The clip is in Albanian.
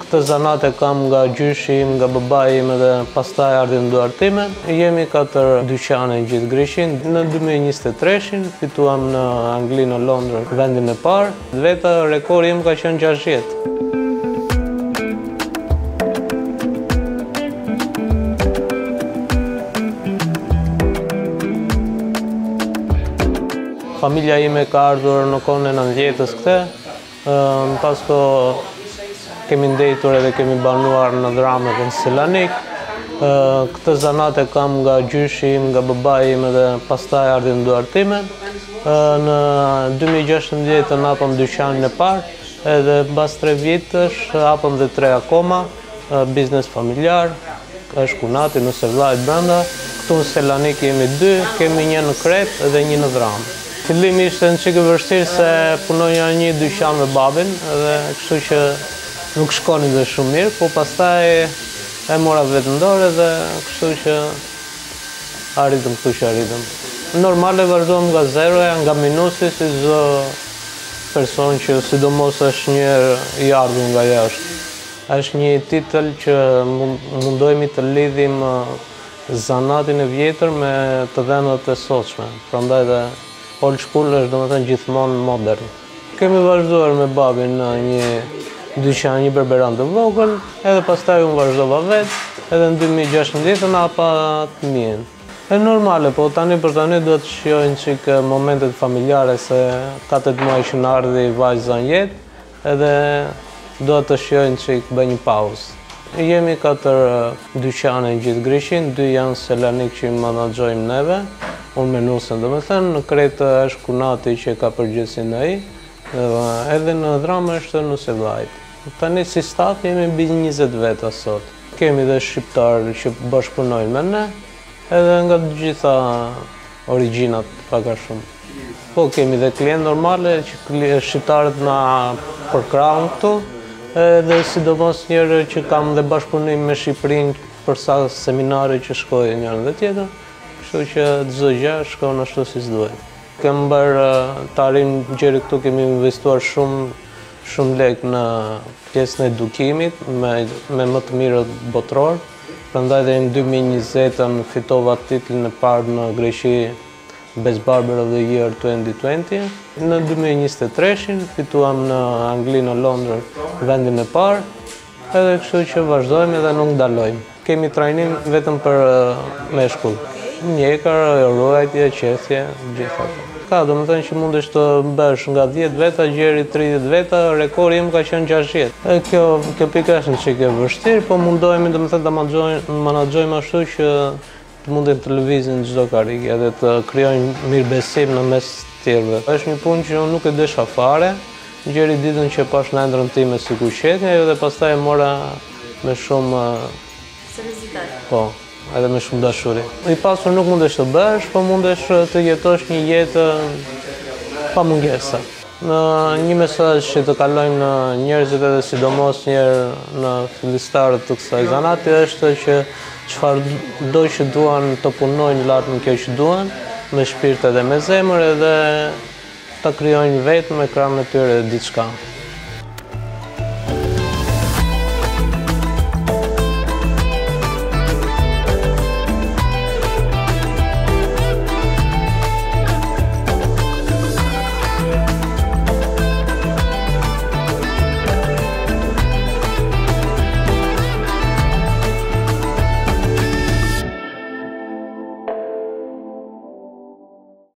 Këtë zanat e kam nga gjyshi im, nga babai im dhe pastaj ardhi në duart time. Jemi 4 dyqane në gjithë Greqinë. Në 2023-shin fituam në Angli, në Londër, vendin e parë. Veta rekordi im ka qenë 60. Familja ime ka ardhur në kohën e 90-s këte. Pas ko kemi ndejtur edhe kemi banuar në Dhramë dhe në Selanik. Këtë zanat e kam nga gjyshi im, nga babai im dhe pastaj ardhi në duart time. Në 2016 hapëm dyqanin e parë, edhe pas 3 vitësh hapëm dhe 3 akoma, biznes familjar, është kunati nëse vllajt brenda. Këtu në Selanik jemi 2, kemi një në Krep dhe një në Dhramë. Fillimi ishte në çike vështirë se punonja një dyqan me babin dhe kështu që nuk shkonin dhe shumë mirë, po pastaj e mora vetë në dorë dhe kështu që arritëm këtu që arritëm. Normale vazhdojmë nga zeroja, nga minusi, si çdo person që sidomos është një i ardhur nga jashtë. Është një titël që mundohemi të lidhim zanatin e vjetër me të vendet e sotshme. Prandaj dhe old school është domethënë gjithmonë modern. Kemi vazhduar me babin në një dyqan, një berberan të vogël, edhe pastaj unë vazhdova vetë, edhe në 2016 na hapa të mijën. E normale, po tani për tani duhet të shijojnë çik momentet familjare se 4 muaj që na ardhi vajza në jetë, edhe duhet të shijojnë çik bëj një pauzë. Jemi 4 dyqane në gjithë Greqinë, 2 janë Selanik që i menaxhojmë neve. Unë menusën, domethënë në Kretë është kunati që ka përgjegjësinë ai, edhe në Dhramë është nëse vllajt. Tani si staf jemi mbi 20 veta sot. Kemi dhe shqiptarë që bashkëpunojnë me ne, edhe nga të gjitha origjinat paka shumë. Po kemi dhe klientë normale që shqiptarët na përkrahun këtu, edhe sidomos njerë që kam dhe bashkëpunim me Shqipërinë për sa seminare që shkojnë njërën dhe tjetër. Kështu që çdo gjë shkon ashtu si s'duhet. Kemë bërë të arrim gjeri këtu, kemi investuar shumë lek në pjesën e edukimit me më të mirët botror. Prandaj dhe në 2020 fitova titullin e parë në Greqi Best Barber of the Year 2020. Në 2023-shin fituam në Angli, në Londër, vendin e parë. Edhe kështu që vazhdojmë dhe nuk ndalojmë. Kemi trajnim vetëm për meshkull. Mjekër, ruajtje, qethje, gjitha. Ka, domethënë që mundesh të bësh nga 10 veta, gjeri 30 veta, rekordi im ka qenë 60. Kjo pika është në çike vështirë, po mundohemi domethënë ta menaxhojmë ashtu që të mundin të lëvizin çdo karrikë edhe të krijojnë mirëbesim në mes të tjerëve. Është një punë që unë nuk e desha fare. Gjeri ditën që pash në ëndrrën time si kuqetja, edhe pastaj e mora me shumë seriozitet. Po. Edhe me shumë dashuri. I pasur nuk mundesh të bësh, po mundesh të jetosh një jetë pa mungesa. Një mesazh që të kalojnë njerëzit edhe sidomos në fillistarët të kësaj zanati është që çfarë do që duan të punojnë lart në kjo që duan, me shpirt edhe me zemër, edhe ta krijojnë vetë me krahun e tyre diçka.